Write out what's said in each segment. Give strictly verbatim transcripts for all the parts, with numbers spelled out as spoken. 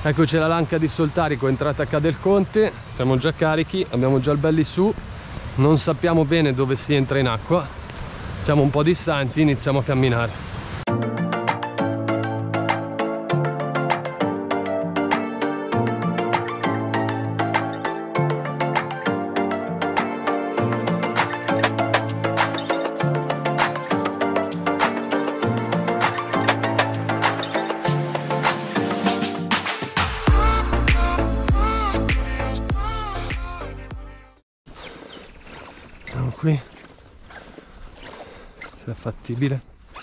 Eccoci la lanca di Soltarico, entrata a Ca del Conte, siamo già carichi, abbiamo già il belli su, non sappiamo bene dove si entra in acqua, siamo un po' distanti, iniziamo a camminare. Qui se è fattibile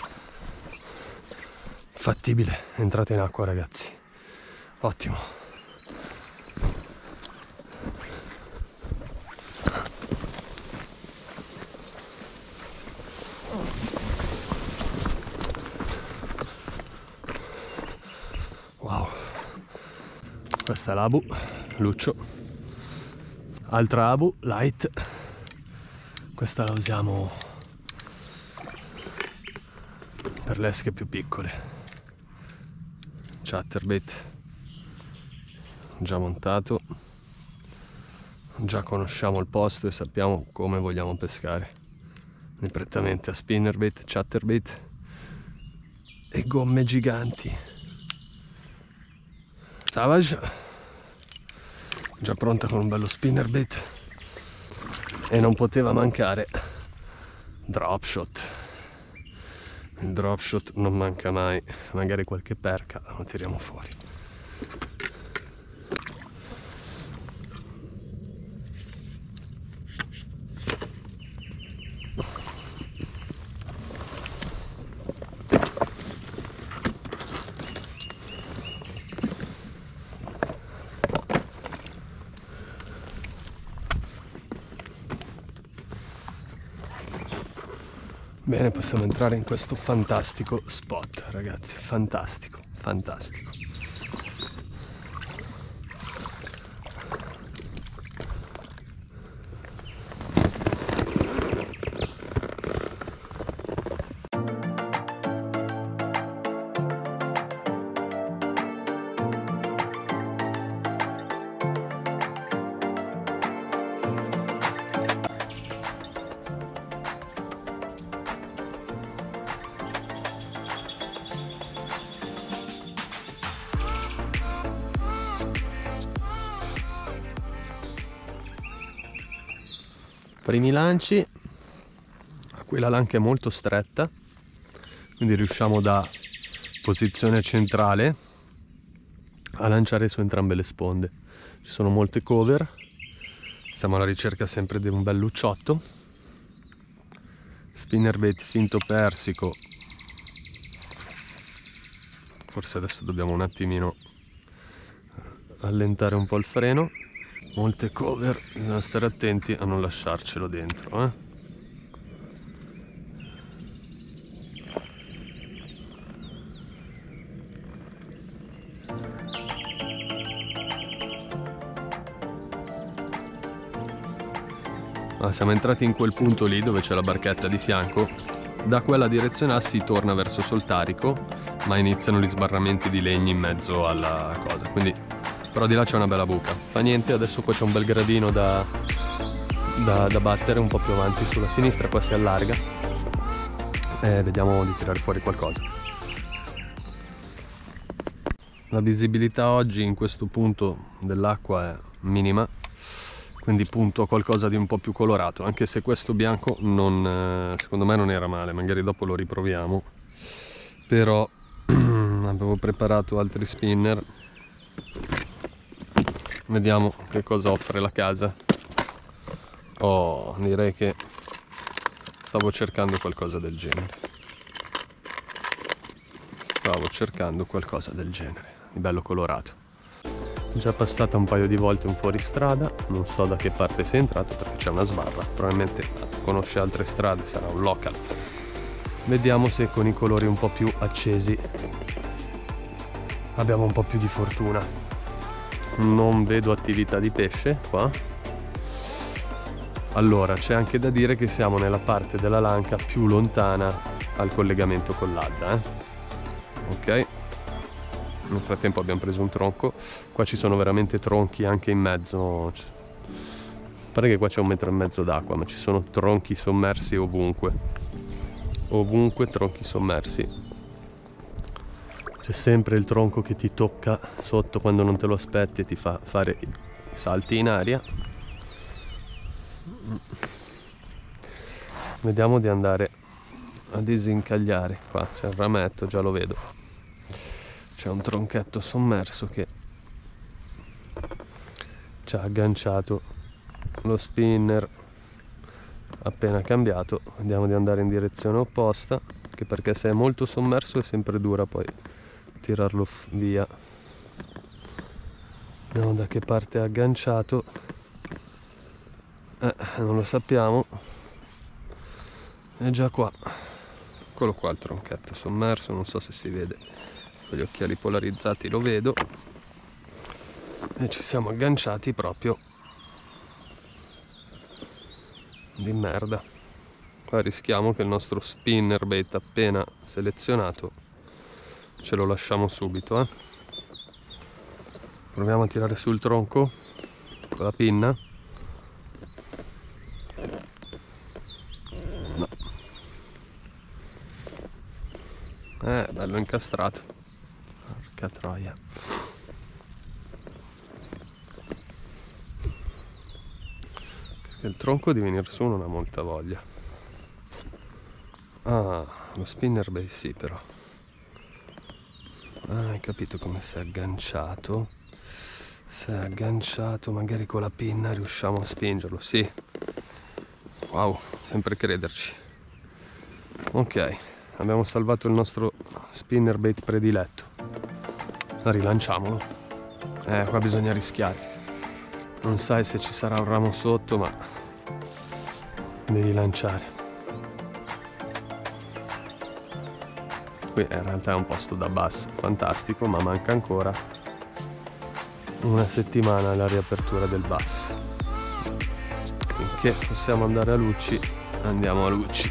fattibile entrate in acqua, ragazzi, ottimo. Wow, questa è l'Abu Luccio, altra Abu light. Questa la usiamo per le esche più piccole. Chatterbait già montato, già conosciamo il posto e sappiamo come vogliamo pescare, prettamente a spinnerbait, chatterbait e gomme giganti. Savage già pronta con un bello spinnerbait. E non poteva mancare drop shot. Il drop shot non manca mai, magari qualche perca la tiriamo fuori. Bene, possiamo entrare in questo fantastico spot, ragazzi, fantastico, fantastico. Primi lanci, a cui la lanca è molto stretta, quindi riusciamo da posizione centrale a lanciare su entrambe le sponde. Ci sono molte cover, siamo alla ricerca sempre di un bel lucciotto. Spinnerbait finto persico, forse adesso dobbiamo un attimino allentare un po' il freno. Molte cover, bisogna stare attenti a non lasciarcelo dentro, eh? Ah, siamo entrati in quel punto lì dove c'è la barchetta di fianco. Da quella direzione A si torna verso Soltarico, ma iniziano gli sbarramenti di legni in mezzo alla cosa, quindi però di là c'è una bella buca. Fa niente, adesso qua c'è un bel gradino da, da, da battere un po' più avanti sulla sinistra, qua si allarga e vediamo di tirare fuori qualcosa. La visibilità oggi in questo punto dell'acqua è minima, quindi punto a qualcosa di un po' più colorato, anche se questo bianco non, secondo me non era male, magari dopo lo riproviamo. Però avevo preparato altri spinner, vediamo che cosa offre la casa. Oh, direi che stavo cercando qualcosa del genere. Stavo cercando qualcosa del genere, di bello colorato. Già passata un paio di volte un fuoristrada, non so da che parte sia entrato perché c'è una sbarra, probabilmente conosce altre strade, sarà un local. Vediamo se con i colori un po' più accesi abbiamo un po' più di fortuna. Non vedo attività di pesce qua. Allora c'è anche da dire che siamo nella parte della lanca più lontana al collegamento con l'Adda, eh? Ok, Nel frattempo abbiamo preso un tronco. Qua ci sono veramente tronchi anche in mezzo. Pare che qua c'è un metro e mezzo d'acqua, ma ci sono tronchi sommersi ovunque. Ovunque tronchi sommersi. C'è sempre il tronco che ti tocca sotto quando non te lo aspetti e ti fa fare salti in aria. Vediamo di andare a disincagliare. Qua c'è il rametto, già lo vedo. C'è un tronchetto sommerso che ci ha agganciato lo spinner appena cambiato. Vediamo di andare in direzione opposta, che perché se è molto sommerso è sempre dura poi tirarlo via. Vediamo da che parte è agganciato. Eh, non lo sappiamo. È già qua. Eccolo qua il tronchetto sommerso, non so se si vede con gli occhiali polarizzati, lo vedo. E ci siamo agganciati proprio di merda. Qua rischiamo che il nostro spinnerbait appena selezionato ce lo lasciamo subito, eh. Proviamo a tirare sul tronco con la pinna. No. Eh, bello incastrato. Porca troia. Perché il tronco di venire su non ha molta voglia. Ah, lo spinnerbait sì, però. Ah, hai capito come si è agganciato? Si è agganciato, magari con la pinna riusciamo a spingerlo, sì. Wow, sempre crederci. Ok, abbiamo salvato il nostro spinnerbait prediletto. Rilanciamolo. Eh, qua bisogna rischiare. Non sai se ci sarà un ramo sotto, ma devi lanciare. Qui in realtà è un posto da bass fantastico, ma manca ancora una settimana alla riapertura del bass. Finché possiamo andare a Lucci, andiamo a Lucci.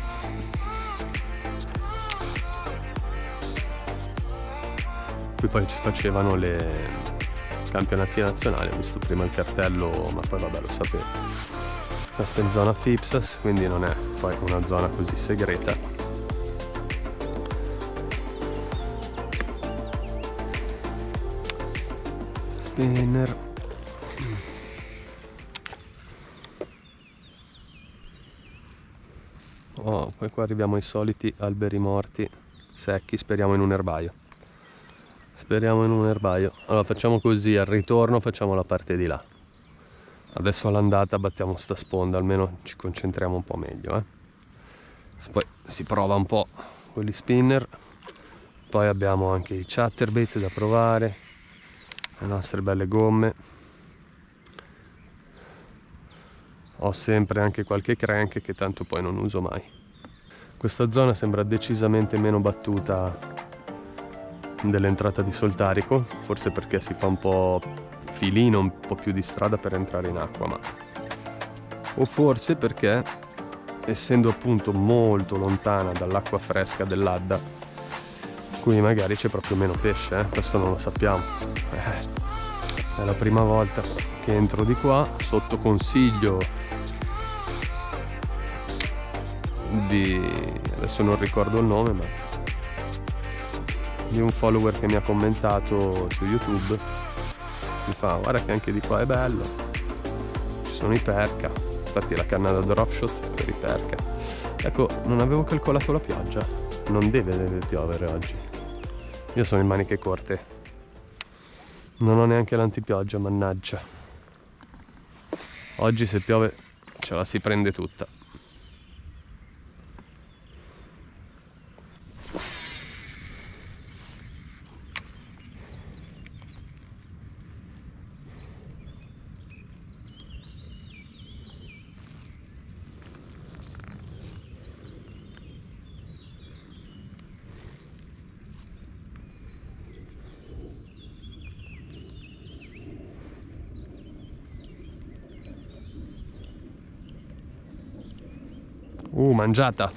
Qui poi ci facevano le campionati nazionali, ho visto prima il cartello, ma poi vabbè, lo sapevo. Questa è in zona Fipsas, quindi non è poi una zona così segreta. Spinner. Oh, poi qua arriviamo ai soliti alberi morti secchi, speriamo in un erbaio. Speriamo in un erbaio. Allora facciamo così, al ritorno facciamo la parte di là. Adesso all'andata battiamo sta sponda, almeno ci concentriamo un po' meglio, eh. Poi si prova un po' con gli spinner. Poi abbiamo anche i chatterbait da provare, le nostre belle gomme. Ho sempre anche qualche crank che tanto poi non uso mai. Questa zona sembra decisamente meno battuta dell'entrata di Soltarico, forse perché si fa un po' filino, un po' più di strada per entrare in acqua, ma o forse perché essendo appunto molto lontana dall'acqua fresca dell'Adda, qui magari c'è proprio meno pesce, eh? Questo non lo sappiamo. Eh. È la prima volta che entro di qua, sotto consiglio di... adesso non ricordo il nome, ma di un follower che mi ha commentato su YouTube. Mi fa: guarda che anche di qua è bello, ci sono i perca. Infatti la canna da drop shot per i perca. Ecco, non avevo calcolato la pioggia, non deve, deve piovere oggi. Io sono in maniche corte, non ho neanche l'antipioggia, mannaggia. Oggi se piove ce la si prende tutta. Uh, mangiata.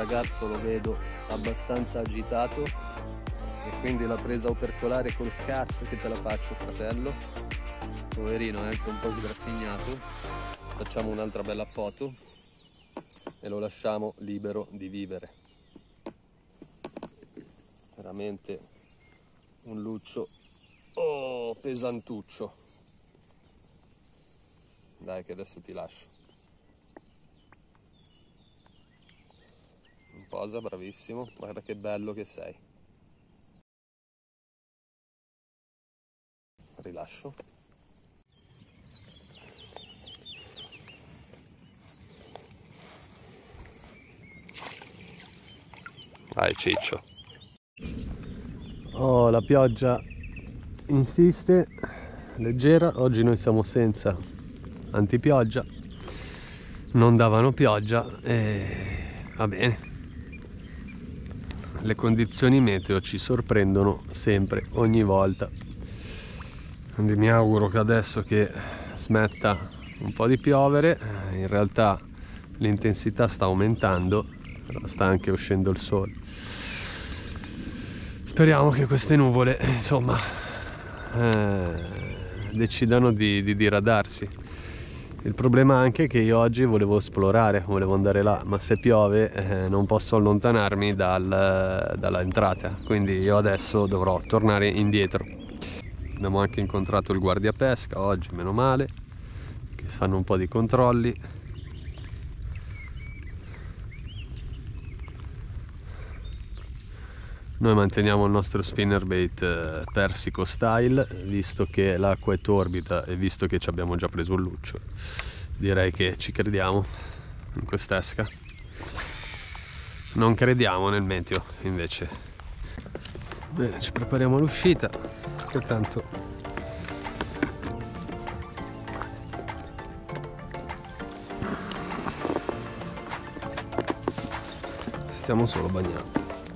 ragazzo lo vedo abbastanza agitato e quindi la presa opercolare col cazzo che te la faccio, fratello. Poverino, è anche un po' sgraffignato. Facciamo un'altra bella foto e lo lasciamo libero di vivere. Veramente un luccio, oh, pesantuccio. Dai che adesso ti lascio. In posa, bravissimo, guarda che bello che sei. Rilascio. Vai Ciccio. Oh, la pioggia insiste, leggera. Oggi noi siamo senza antipioggia, non davano pioggia e va bene. Le condizioni meteo ci sorprendono sempre, ogni volta. Quindi mi auguro che adesso che smetta un po' di piovere, in realtà l'intensità sta aumentando, però sta anche uscendo il sole. Speriamo che queste nuvole, insomma, eh, decidano di, di diradarsi. Il problema anche è che io oggi volevo esplorare, volevo andare là, ma se piove eh, non posso allontanarmi dal, dalla entrata, quindi io adesso dovrò tornare indietro. Abbiamo anche incontrato il guardiapesca oggi, meno male, che fanno un po' di controlli. Noi manteniamo il nostro spinnerbait eh, Persico style, visto che l'acqua è torbida e visto che ci abbiamo già preso un luccio. Direi che ci crediamo in quest'esca. Non crediamo nel meteo, invece. Bene, ci prepariamo all'uscita, che tanto stiamo solo bagnando.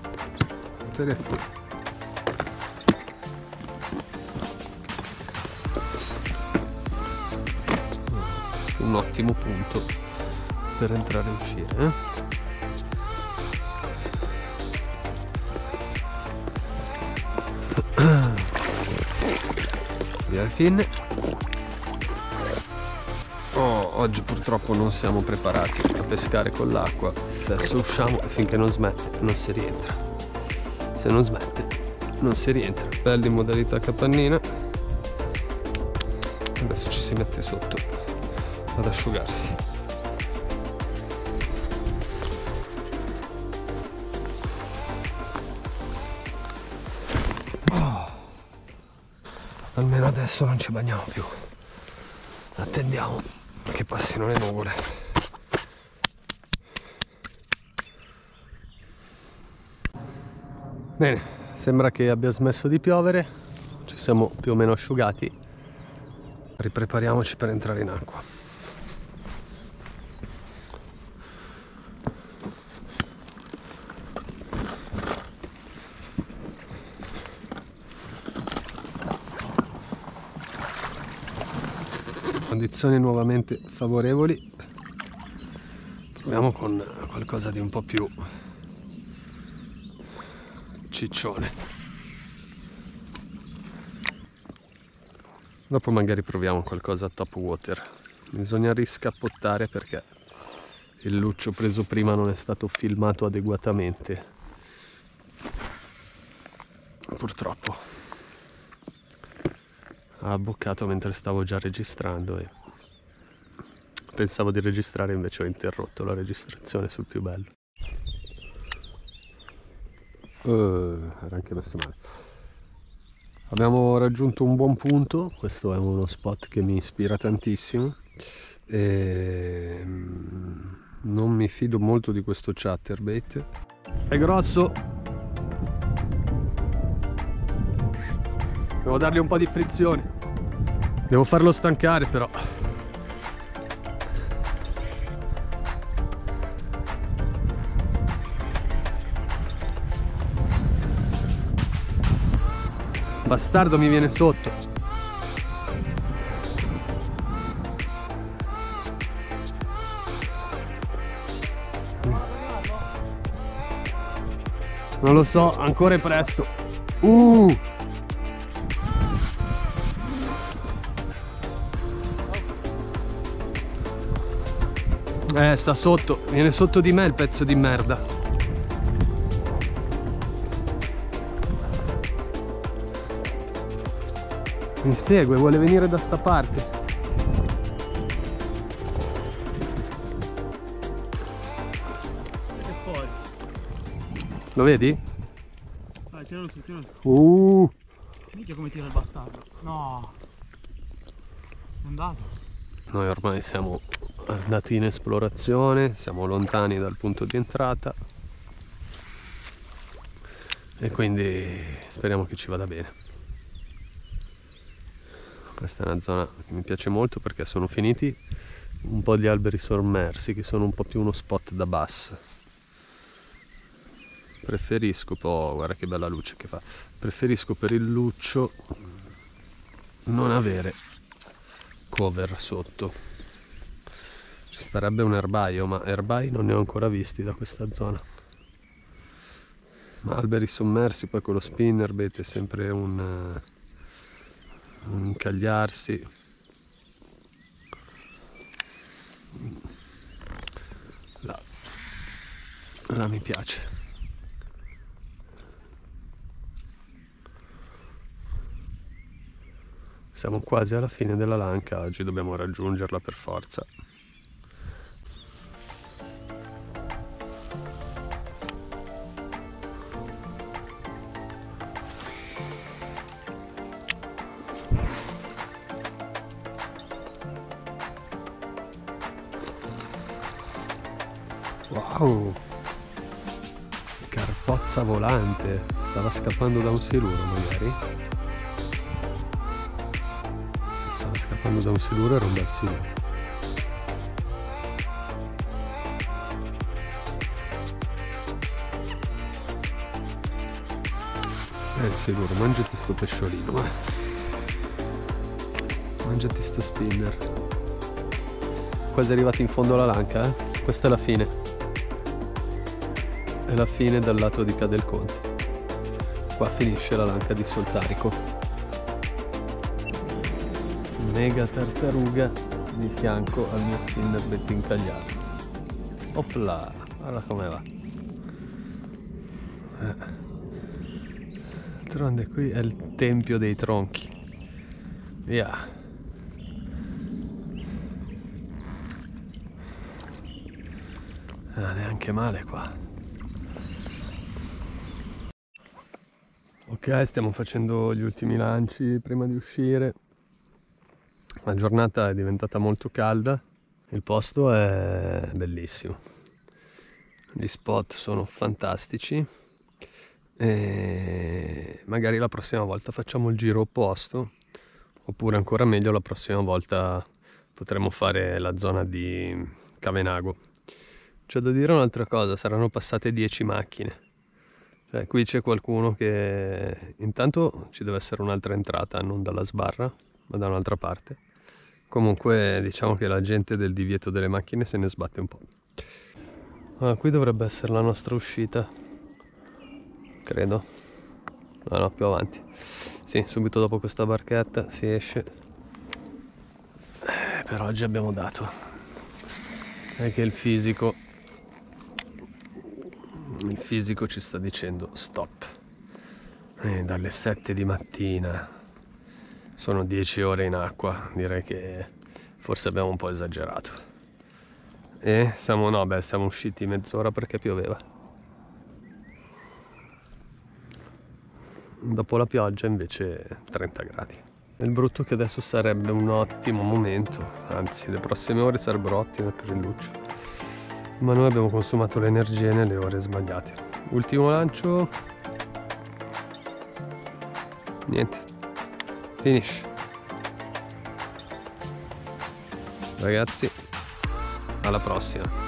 Un ottimo punto per entrare e uscire, eh? Via il pinne. Oh, oggi purtroppo non siamo preparati a pescare con l'acqua. Adesso usciamo e finché non smette non si rientra. Se non smette non si rientra. Belli in modalità capannina. Adesso ci si mette sotto ad asciugarsi. Oh. Almeno adesso non ci bagniamo più. Attendiamo che passino le nuvole. Bene, sembra che abbia smesso di piovere, ci siamo più o meno asciugati, riprepariamoci per entrare in acqua. Condizioni nuovamente favorevoli, proviamo con qualcosa di un po' più ciccione. Dopo magari proviamo qualcosa a top water. Bisogna riscappottare perché il luccio preso prima non è stato filmato adeguatamente, purtroppo. Ha abboccato mentre stavo già registrando e pensavo di registrare, invece ho interrotto la registrazione sul più bello. Uh, era anche messo male. Abbiamo raggiunto un buon punto, questo è uno spot che mi ispira tantissimo e non mi fido molto di questo chatterbait. È grosso, devo dargli un po' di frizione, devo farlo stancare però. Bastardo mi viene sotto. Non lo so, ancora è presto. Uh! Eh, sta sotto, viene sotto di me il pezzo di merda. Mi segue, vuole venire da sta parte. Fuori. Lo vedi? Vai, tiralo su, tiralo su. Uh! Minchia come tira il bastardo. No. È andato. Noi ormai siamo andati in esplorazione, siamo lontani dal punto di entrata e quindi speriamo che ci vada bene. Questa è una zona che mi piace molto perché sono finiti un po' di alberi sommersi che sono un po' più uno spot da bus. Preferisco, oh, guarda che bella luce che fa, preferisco per il luccio non avere cover sotto. Ci starebbe un erbaio, ma erbai non ne ho ancora visti da questa zona. Ma alberi sommersi, poi con lo spinnerbait è sempre un, un incagliarsi. Là, là mi piace. Siamo quasi alla fine della Lanka, oggi dobbiamo raggiungerla per forza. Wow! Carpozza volante! Stava scappando da un siluro magari? Se stava scappando da un siluro era un bel siluro. Eh il siluro, mangiati sto pesciolino, eh! Mangiati sto spinner. Quasi arrivati in fondo alla Lanka, eh? Questa è la fine. È la fine dal lato di Cadelconte. Qua finisce la Lanka di Soltarico. Mega tartaruga di fianco al mio spinnerbait incagliato. Opla, guarda come va. Eh. D'altronde qui è il tempio dei tronchi. Via. Ah, neanche male qua. Ok, stiamo facendo gli ultimi lanci prima di uscire. La giornata è diventata molto calda, il posto è bellissimo, gli spot sono fantastici e magari la prossima volta facciamo il giro opposto, oppure ancora meglio la prossima volta potremo fare la zona di Cavenago. C'è da dire un'altra cosa, saranno passate dieci macchine. Cioè, qui c'è qualcuno che intanto ci deve essere un'altra entrata, non dalla sbarra, ma da un'altra parte. Comunque diciamo che la gente del divieto delle macchine se ne sbatte un po'. Ah, qui dovrebbe essere la nostra uscita, credo. No, no, più avanti. Sì, subito dopo questa barchetta si esce. Eh, per oggi abbiamo dato. È che il fisico... Il fisico ci sta dicendo stop. E dalle sette di mattina sono dieci ore in acqua, direi che forse abbiamo un po' esagerato. E siamo, no, beh, siamo usciti mezz'ora perché pioveva. Dopo la pioggia invece trenta gradi. Il brutto è che adesso sarebbe un ottimo momento, anzi le prossime ore sarebbero ottime per il luccio. Ma noi abbiamo consumato l'energia nelle ore sbagliate. Ultimo lancio. Niente. Finish. Ragazzi, alla prossima.